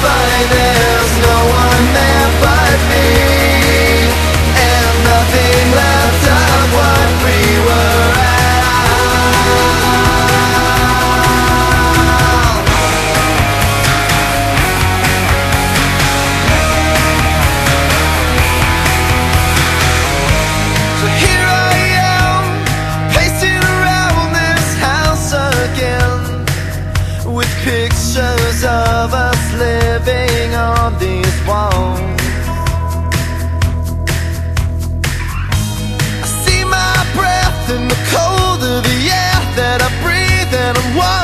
find there's no one there but me, and nothing left of what we were at all. So here I am, pacing around this house again, with pictures of us living on these walls. I see my breath in the cold of the air that I breathe, and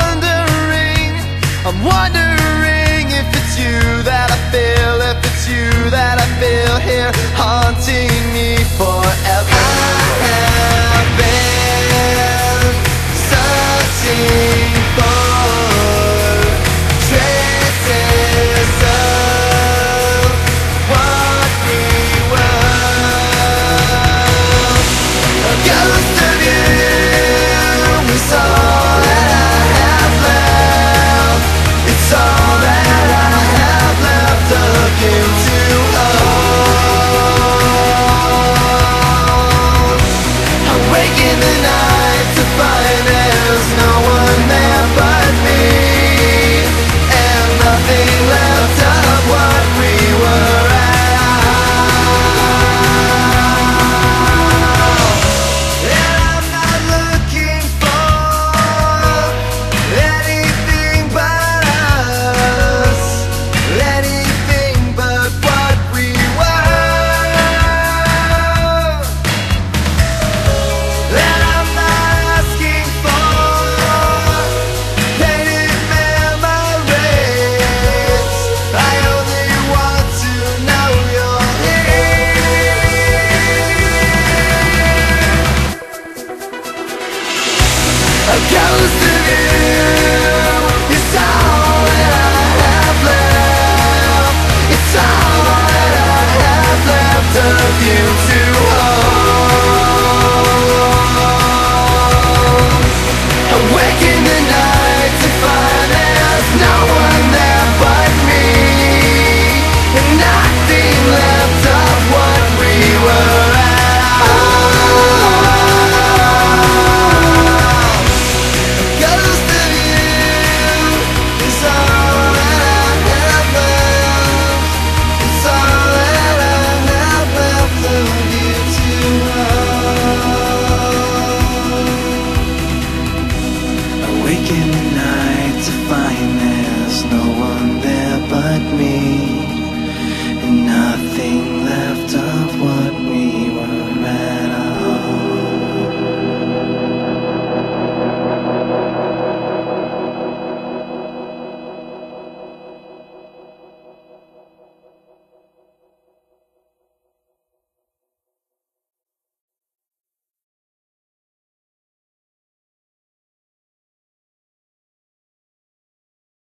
I'm wondering if it's you that I feel, if it's you that I feel here haunting me forever. I have been searching for traces of what we were. A ghost of you is all that I have left. It's all that I have left of you to hold. I wake in the night to find there's no one there but me, and nothing left of what we were at all. And I'm not looking for anything but us, anything but what we were. And I'm not asking for painted memories. I only want to know you're here. A ghost of you is all that I have left. It's all that I have left of you to hold. I wake in the night to find there's no one there but me, and nothing left of what we were at all. Ghost of you is all that I have left. It's all that I have left of you to hold. I wake in the night to find there's no one there but me, and nothing